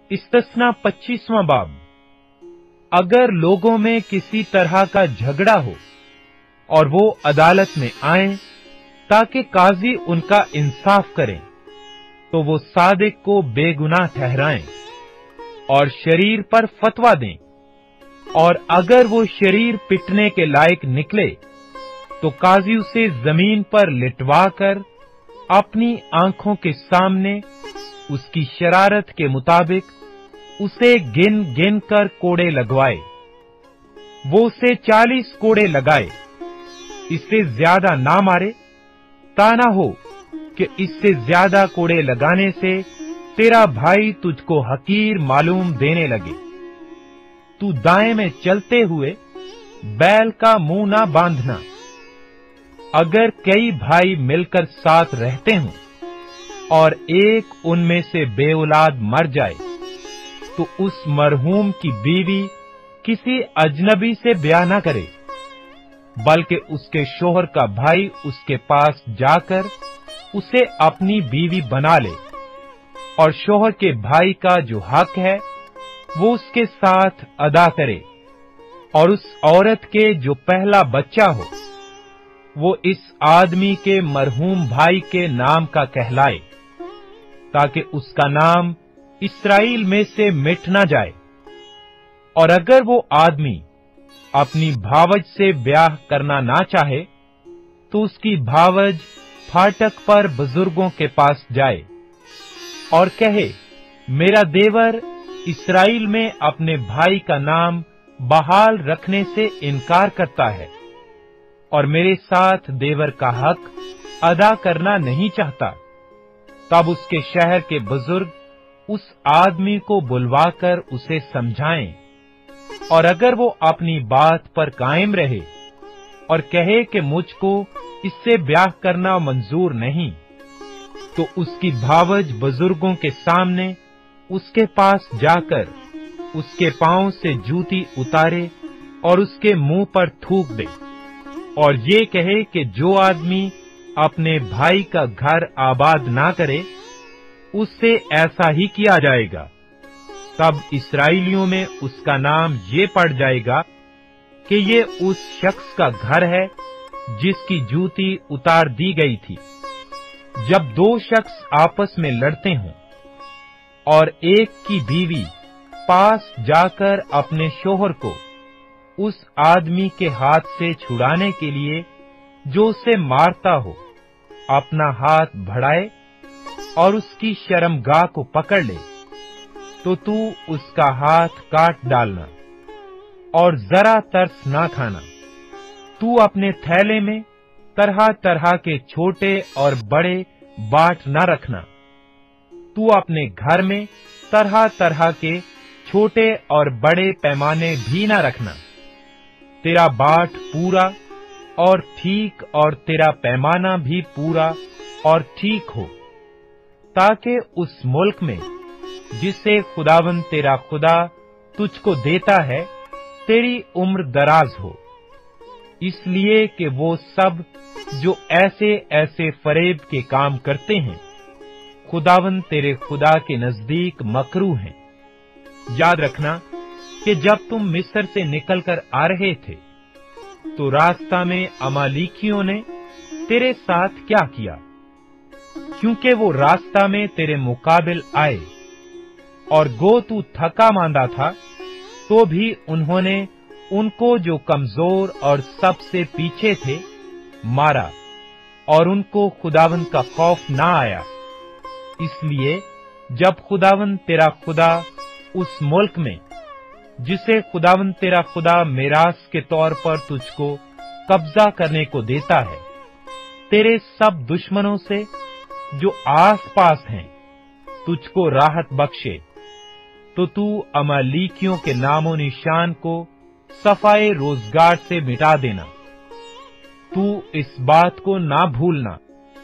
इस्तस्ना 25वां बाब। अगर लोगों में किसी तरह का झगड़ा हो और वो अदालत में आए ताकि काजी उनका इंसाफ करें, तो वो सादिक को बेगुनाह ठहराएं और शरीर पर फतवा दें। और अगर वो शरीर पिटने के लायक निकले तो काजी उसे जमीन पर लिटवाकर अपनी आंखों के सामने उसकी शरारत के मुताबिक उसे गिन गिन कर कोड़े लगवाए। वो उसे 40 कोड़े लगाए, इससे ज्यादा ना मारे, ता ना हो कि इससे ज्यादा कोड़े लगाने से तेरा भाई तुझको हकीर मालूम देने लगे। तू दाएं में चलते हुए बैल का मुंह ना बांधना। अगर कई भाई मिलकर साथ रहते हों और एक उनमें से बेऔलाद मर जाए, तो उस मरहूम की बीवी किसी अजनबी से ब्याह न करे, बल्कि उसके शोहर का भाई उसके पास जाकर उसे अपनी बीवी बना ले, और शोहर के भाई का जो हक है वो उसके साथ अदा करे, और उस औरत के जो पहला बच्चा हो वो इस आदमी के मरहूम भाई के नाम का कहलाए, ताकि उसका नाम इस्राएल में से मिट न जाए। और अगर वो आदमी अपनी भावज से ब्याह करना ना चाहे, तो उसकी भावज फाटक पर बुजुर्गों के पास जाए और कहे, मेरा देवर इस्राएल में अपने भाई का नाम बहाल रखने से इनकार करता है और मेरे साथ देवर का हक अदा करना नहीं चाहता। तब उसके शहर के बुजुर्ग उस आदमी को बुलवाकर उसे समझाएं, और अगर वो अपनी बात पर कायम रहे और कहे कि मुझको इससे ब्याह करना मंजूर नहीं, तो उसकी भावज बुजुर्गों के सामने उसके पास जाकर उसके पांव से जूती उतारे और उसके मुंह पर थूक दे, और ये कहे कि जो आदमी अपने भाई का घर आबाद ना करे, उससे ऐसा ही किया जाएगा। तब इस्राएलियों में उसका नाम ये पड़ जाएगा कि ये उस शख्स का घर है जिसकी जूती उतार दी गई थी। जब दो शख्स आपस में लड़ते हों और एक की बीवी पास जाकर अपने शोहर को उस आदमी के हाथ से छुड़ाने के लिए जो उसे मारता हो अपना हाथ बढ़ाए और उसकी शर्मगाह को पकड़ ले, तो तू उसका हाथ काट डालना और जरा तरस ना खाना। तू अपने थैले में तरह तरह के छोटे और बड़े बाट न रखना। तू अपने घर में तरह तरह के छोटे और बड़े पैमाने भी न रखना। तेरा बाट पूरा और ठीक और तेरा पैमाना भी पूरा और ठीक हो, ताकि उस मुल्क में जिसे खुदावंद तेरा खुदा तुझको देता है तेरी उम्र दराज हो। इसलिए कि वो सब जो ऐसे ऐसे फरेब के काम करते हैं खुदावंद तेरे खुदा के नजदीक मकरूह हैं। याद रखना कि जब तुम मिस्र से निकलकर आ रहे थे तो रास्ता में अमालीकियों ने तेरे साथ क्या किया, क्योंकि वो रास्ता में तेरे मुकाबिल आए और गो तू थका मांदा था, तो भी उन्होंने उनको जो कमजोर और सबसे पीछे थे मारा और उनको खुदावंद का खौफ ना आया। इसलिए जब खुदावंद तेरा खुदा उस मुल्क में जिसे खुदावंद तेरा खुदा मिरास के तौर पर तुझको कब्जा करने को देता है, तेरे सब दुश्मनों से जो आस पास हैं तुझको राहत बख्शे, तो तू अमालीकियों के नामो निशान को सफाए रोजगार से मिटा देना। तू इस बात को ना भूलना।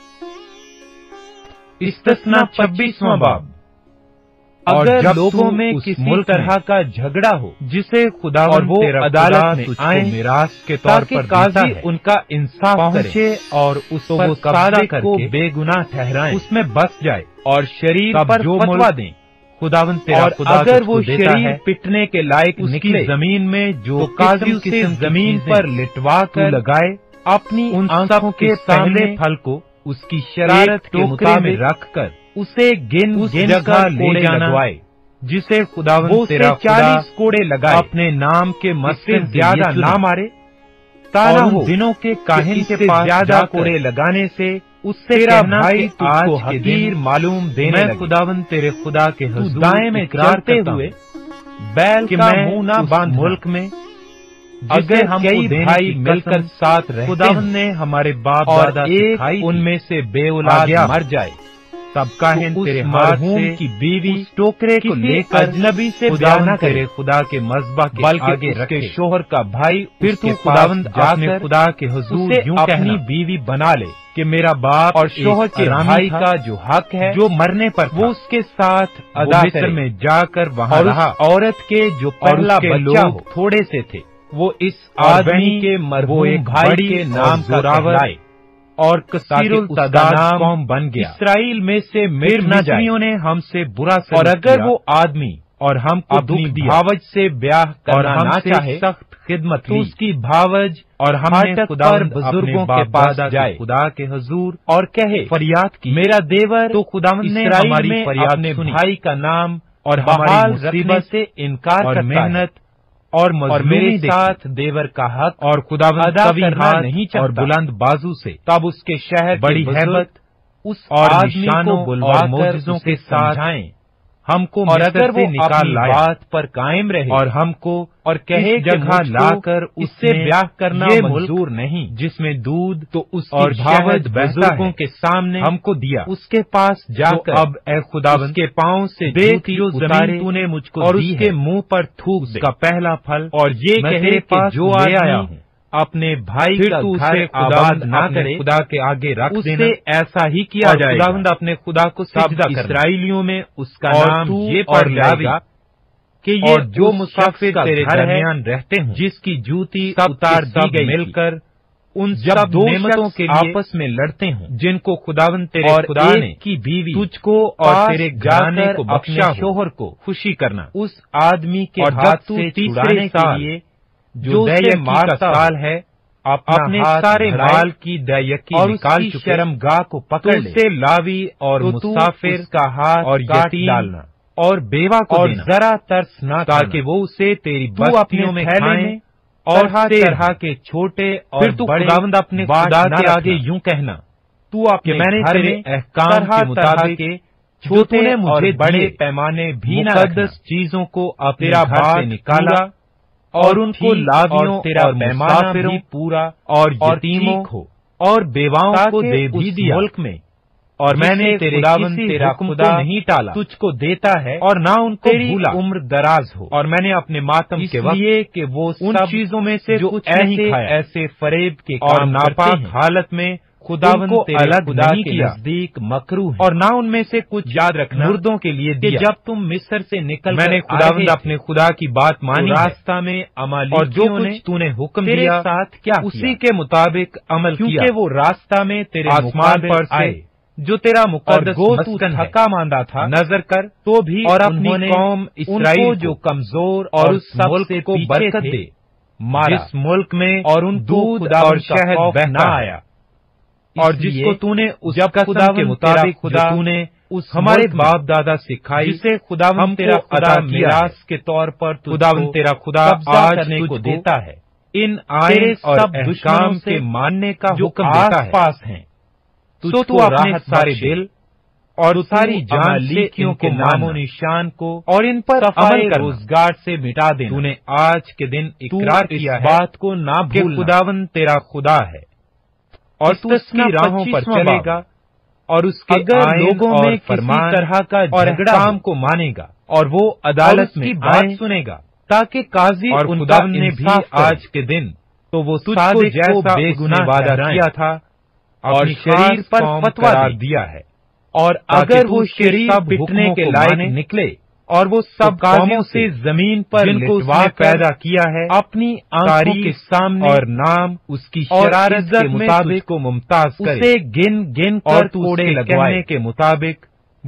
इस्तस्ना 26वां बाब। अगर लोगों में किसी तरह का झगड़ा हो जिसे खुदा और वो अदालत में आए मिरास के तौर पर काजी उनका इंसाफ पहुंचे और उस पर कब्जा को बेगुनाह ठहराएं, उसमें बस जाए और शरीर पर फतवा दें, खुदावंद तेरा और खुदा अगर तुझको वो देता शरीर है पिटने के लायक उसकी निकले, जमीन में जो काजी उसे किस्म की जमीन चीजें पर लिटवा तू कर लगाए, अपनी उन आंखों सब के के पहले सामने फल को उसकी शरारत के टोकरे में मुताबिक रख कर उसे गिन उस गिन जगह कर ले कोड़े जाना लगवाए, जिसे खुदावंद वो तेरा उसे खुदा 40 कोड़े लगाए, अपने नाम के इससे मकसद से ज्यादा ये चुने, ना मारे, ताना और उन हो दिनों के कि काहिन के इससे पास ज्यादा जाकर कोड़े लगाने से उससे तेरा कहना भाई कि तुझको आज के हकीर दिन मालूम देने मैं लगे। खुदावंद तेरे खुदा के तू हुजूर दाएं में इकरार चलते करता हुए हूँ बैल कि का मैं मुंह ना उस बांधना, मुल्क में अगर जिसे हमको कई देने भाई की मिलकर कसम साथ रहते खुदावंद हैं ने हमारे बाप और दादा एक सिखाई थी, उनमें से आ बेऔलाद गया मर जाए, तब काहिन तो उस तेरे हाथ मरहूम से की बीवी उस टोकरे को किसी लेकर अजनबी से ब्याह खुदावंद न करे, तेरे खुदा के मज़बा के बल्कि आगे उसके रखे। शोहर का भाई फिर उसके तू पास खुदावंद अपने जाकर खुदा के हुजूर उसे यूं अपनी कहना बीवी बना ले कि मेरा बाप और शोहर के हरामी भाई था, का जो हक है जो मरने पर वो था, उसके साथ वो अदा मिस्र करे, में जाकर वहां और रहा, उस औरत के जो और पहला उसके बच्चा लोग हो थोड़े से थे, वो इस और आदमी वहीं के वो मरहूम एक भाई बड़ी के और नाम का जोरावर कहलाए, और ताकि कसीरुल उसका तादाद नाम कौम बन गया। इसराइल में से फिर मिट न जाए। मिस्रियों ने हमसे बुरा और सलूक अगर किया वो आदमी और हमको अपनी दुख दिया भावज से ब्याह और करना ना हमसे चाहे सख्त खिदमत तो ली, उसकी भावज और हमने फाटक खुदावंद पर अपने बुजुर्गों बाप के पास दादा जाए के खुदा के हुजूर और कहे फरियाद की, मेरा देवर तो खुदावंद ने इसराइल हमारी में फरियाद अपने सुनी भाई का नाम और बहाल हमारी रखने मुसीबत से इनकार और करता है मेहनत और और मजलूमी मेरे देखी साथ देवर का हक और खुदावंद अदा कभी करना हाथ नहीं और चाहता। बुलंद बाजू से तब उसके शहर बड़ी के हैबत बुजुर्ग उस और आदमी निशानों को और बुलवाकर मोजज़ों उसके के साथ समझाएं, हमको और मिस्र अगर से वो निकाल अपनी लाया बात पर कायम रहे और हमको और कहे इस कि जगह मुझको लाकर इससे उससे ब्याह करना ये मंजूर मुल्क नहीं जिसमें दूध तो उसकी और भावज शहद बहता बुजुर्गों है के सामने हमको दिया, उसके पास जाकर तो अब ए खुदावंद उसके पांव से देख जूती जो उतारे जमीन तूने मुझको और दी उसके है, मुंह पर थूक दे उसका पहला फल और ये मैं कहे तेरे कि पास जो ले आया आदमी हूँ, अपने भाई फिर का तू घर उसे आबाद खुदावंद ना अपने करे खुदा के आगे रख उससे देना, ऐसा ही किया और जाएगा। खुदावंद अपने खुदा को तब सिजदा करना, इसराइलियों में उसका और नाम तू ये और पड़ जाएगा कि ये और जो उस मुसाफिर शख्स का तेरे घर है दरमियान रहते हों, जिसकी जूती सब उतार के दी सब गई मिलकर थी। उन जब सब दो नेमतों शख्स के लिए आपस में लड़ते हों, जिनको खुदावंद तेरे और खुदा एक ने की बीवी तुझको और और तेरे तेरे घराने घराने को को अपने बख्शा शोहर को खुशी करना उस आदमी के और हाथ जब तू से तीसरे छुड़ाने के साल लिए जो जो उसे दैयकी का मारता साल हो, है अपने हाथ सारे बढ़ाए माल की दैयकी और निकाल उसकी चुके शर्मगाह को पकड़ ले उसे लावी और तो तू मुसाफिर उसका हाथ और काट यतीम डालना और बेवा को और देना, जरा तरस ना ताकि खाना, वो उसे तेरी तू अपने बस्तियों में थैले खाएं में और तरह तरह तरह के छोटे और फिर तू बड़े खुदावंद अपने बाँट खुदा न के आगे रखना। यूं कहना तू अपने कि मैंने घर तेरे में अहकाम तरह के तरह मुताबिक के जो छोटे तूने और मुझे बड़े दिए पैमाने भी न रखना, मुकद्दस चीजों को अपने तेरा घर से बाप निकाला पूरा और उनको लावियों और तेरा और पैमाना मुसाफिरों भी पूरा और और यतीमों ठीक हो और बेवाओं को ताकि दे भी उस दिया मुल्क में और मैंने जिसे तेरे खुदावंद किसी तेरा हुक्म खुदा को नहीं टाला, तुझको देता है और ना उनको तेरी भूला, उम्र दराज हो। और मैंने अपने मातम के वक्त इसलिए कि वो उन सब चीजों में से जो कुछ ऐसे नहीं खाया ऐसे फरेब के और काम करते नापाक हैं, हालत में खुदावंद उनको तेरे अलग खुदा नहीं के किया, नजदीक मकरूह है। और ना उनमें से कुछ याद रखना मुर्दों के लिए कि दिया। जब तुम मिस्र से निकल मैंने कर खुदावंद आए अपने खुदा की बात मानी तो है, रास्ता में और जो अमालेकियों कुछ ने तूने हुक्म तेरे दिया साथ क्या उसी किया? के मुताबिक अमल किया, क्योंकि वो रास्ता में तेरे आसमान मुकाबिल पर से आए जो तेरा और मुकद्दस गो तू मस्कन है, थका मांदा था नजर कर तो भी और अपनी उन्होंने कौम इसराइल उनको को जो कमजोर और और उस सब मुल्क से को पीछे बरकत थे, दे, मारा जिस मुल्क में और उनको दूध खुदावंद और का शहद खौफ बहता ना है। आया। और इसलिए जिसको तूने उस जब कसम खुदावंद के तेरा मुताबिक खुदा जो तूने उस हमारे मुल्क में बाप दादा सिखाई, जिसे खुदावंद हमको तेरा खुदा अता किया मिरास है। के तौर पर तुझको खुदावंद तेरा खुदा कब्जा आज करने को तुझको देता है, इन तेरे आयन और सब दुश्मनों अहकाम से के मानने का जो हुक्म देता है। आस-पास हैं, तो तुझको तू अपने राहत सारे बख्शे। दिल और तो सारी तू जान से अमालेकियों इनके को नामो मानना निशान को और इन पर सफाए अमल करना। रोजगार से मिटा देना। तूने आज के दिन तू इकरार इस किया है बात को ना कि भूलना खुदावंद तेरा खुदा है और तू इस्तिस्ना उसकी राहों पर 25वां चलेगा और उसके अगर आयन लोगों और में किसी फरमान तरह का और झगड़ा अहकाम हो को मानेगा और वो अदालत और में उसकी बात आए, सुनेगा, ताकि काजी और उनका खुदावंद ने भी इंसाफ करे, आज के दिन तो वो तुझको सादिक को जैसा बेगुनाह उसने वादा ठहराए किया था और अपनी शरीर खास पर कौम फतवा करार दे। दिया है, और ताकि अगर तू वो उसके शरीर सब पिटने हुक्मों के को लायक माने निकले और वो सब तो काजियों कौमों से जमीन पर जिनको लिटवा उसने कर पैदा किया है अपनी आंखों तारीफ के सामने और नाम उसकी और शरारत इज्जत के में मुताबिक तुझको मुमताज करे उसे गिन गिन और कर तू कोड़े उसके लगवाए कहने के मुताबिक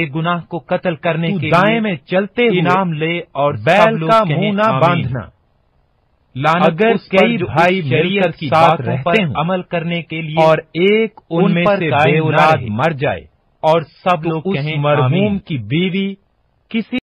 बेगुनाह को कत्ल करने तू के दाएं लिए में चलते हुए इनाम ले और बैल सब लोग का कहें मुंह ना आमीन। बांधना। लानत अगर उस पर कई जो भाई इस मिलकर शरीयत की साथ बातों रहते पर हों अमल करने के लिए और एक उनमें पर से कायम न बेऔलाद रहे, मर जाए और सब तो लोग उस कहें मरहूम आमीन। की बीवी किसी